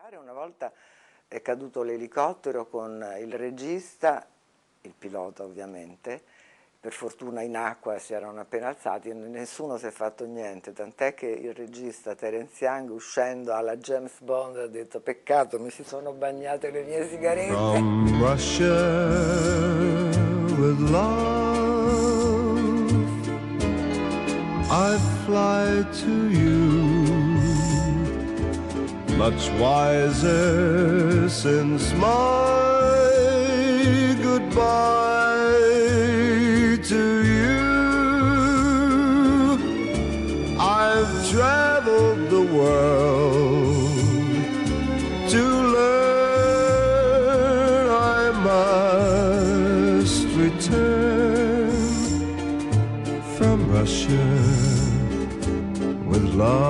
Una volta è caduto l'elicottero con il regista, il pilota ovviamente, per fortuna in acqua si erano appena alzati e nessuno si è fatto niente, tant'è che il regista Terence Young, uscendo alla James Bond, ha detto: peccato, mi si sono bagnate le mie sigarette. From Russia with love I fly to you, much wiser since my goodbye to you. I've traveled the world to learn I must return from Russia with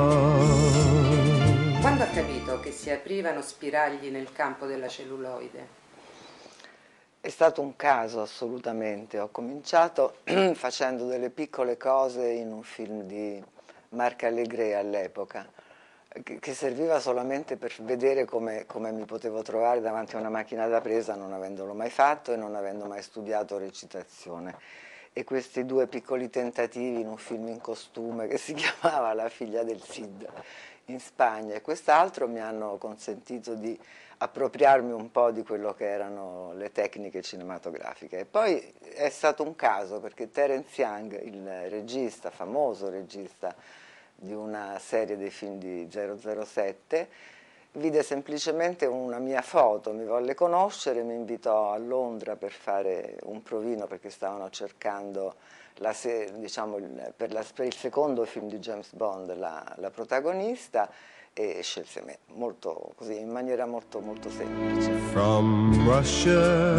love. Quando ha capito che si aprivano spiragli nel campo della celluloide? È stato un caso assolutamente, ho cominciato facendo delle piccole cose in un film di Marc Allegret all'epoca, che serviva solamente per vedere come mi potevo trovare davanti a una macchina da presa, non avendolo mai fatto e non avendo mai studiato recitazione. E questi due piccoli tentativi in un film in costume che si chiamava La figlia del Cid in Spagna e quest'altro mi hanno consentito di appropriarmi un po' di quello che erano le tecniche cinematografiche. E poi è stato un caso perché Terence Young, il regista, famoso regista di una serie dei film di 007, vide semplicemente una mia foto, mi volle conoscere, mi invitò a Londra per fare un provino perché stavano cercando diciamo, per il secondo film di James Bond la protagonista e scelse me, molto così, in maniera molto semplice. From Russia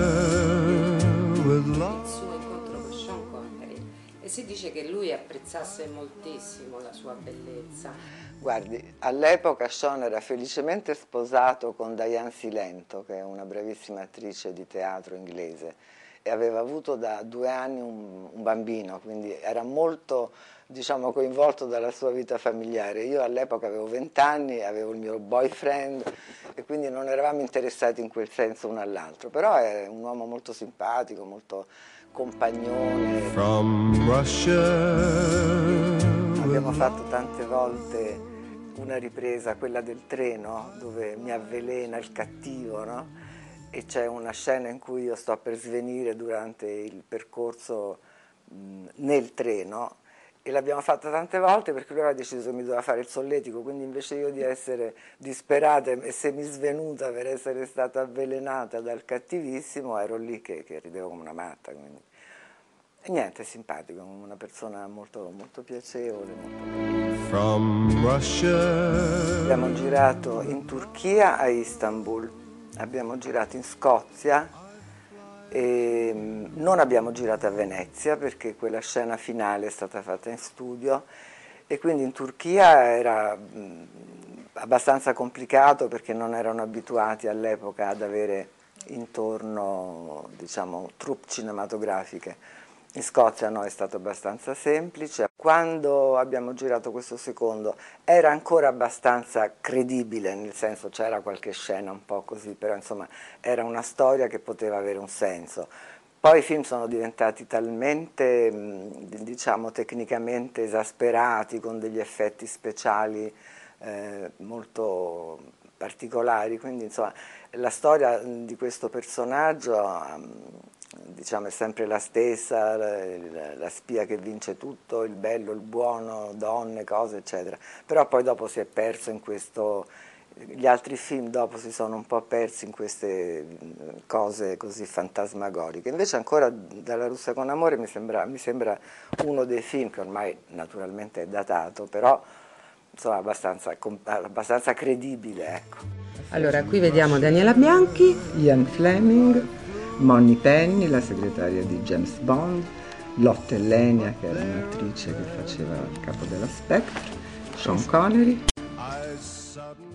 with Il love. suo incontro con Sean Connery, e si dice che lui apprezzasse moltissimo la sua bellezza. Guardi, all'epoca Sean era felicemente sposato con Diane Silento, che è una bravissima attrice di teatro inglese, e aveva avuto da 2 anni un bambino, quindi era molto, diciamo, coinvolto dalla sua vita familiare. Io all'epoca avevo 20 anni, avevo il mio boyfriend e quindi non eravamo interessati in quel senso uno all'altro, però è un uomo molto simpatico, molto compagnone. From Russia. Abbiamo fatto tante volte una ripresa, quella del treno, dove mi avvelena il cattivo, no? E c'è una scena in cui io sto per svenire durante il percorso nel treno e l'abbiamo fatta tante volte perché lui aveva deciso che mi doveva fare il solletico, quindi invece io di essere disperata e semisvenuta per essere stata avvelenata dal cattivissimo, ero lì che ridevo come una matta. Quindi. E niente, è simpatico, una persona molto piacevole. From Russia. Abbiamo girato in Turchia a Istanbul, abbiamo girato in Scozia e non abbiamo girato a Venezia perché quella scena finale è stata fatta in studio e quindi in Turchia era abbastanza complicato perché non erano abituati all'epoca ad avere intorno, diciamo, troupe cinematografiche. In Scozia no, è stato abbastanza semplice. Quando abbiamo girato questo secondo era ancora abbastanza credibile, nel senso c'era qualche scena un po' così, però insomma era una storia che poteva avere un senso. Poi i film sono diventati talmente, diciamo, tecnicamente esasperati, con degli effetti speciali molto particolari, quindi insomma la storia di questo personaggio diciamo, è sempre la stessa, la spia che vince tutto, il bello, il buono, donne, cose, eccetera. Però poi dopo si è perso in questo, gli altri film dopo si sono un po' persi in queste cose così fantasmagoriche. Invece ancora Dalla Russia con amore mi sembra uno dei film che ormai naturalmente è datato, però insomma abbastanza credibile, ecco. Allora, qui vediamo Daniela Bianchi, Ian Fleming, Moni Penny, la segretaria di James Bond, Lotte Lenya, che era un'attrice che faceva il capo della Spectre, Sean Connery.